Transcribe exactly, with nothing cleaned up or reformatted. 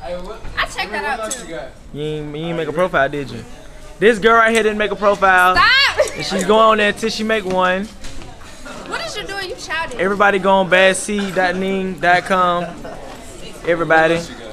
I checked that out too. You ain't, you ain't make a profile, did you? This girl right here didn't make a profile. Stop! And she's going on there until she make one. What is you doing? You shouting. Everybody go on bad seed dot ning dot com. Everybody.